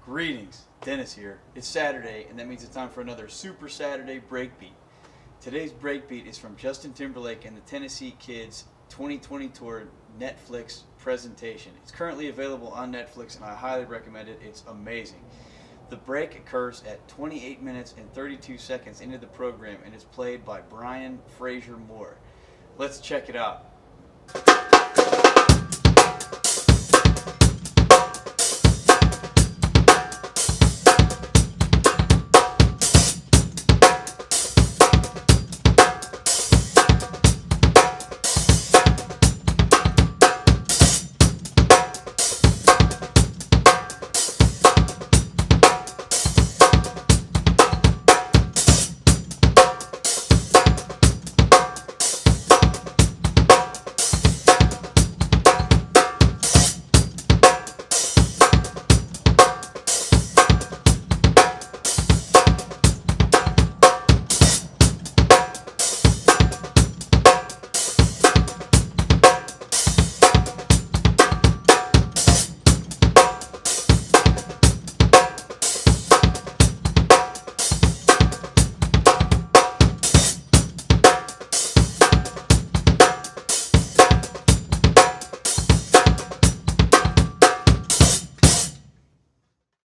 Greetings, Dennis here. It's Saturday, and that means it's time for another Super Saturday Breakbeat. Today's Breakbeat is from Justin Timberlake and the Tennessee Kids 2020 Tour Netflix presentation. It's currently available on Netflix, and I highly recommend it. It's amazing. The break occurs at 28 minutes and 32 seconds into the program and is played by Brian Frasier-Moore. Let's check it out.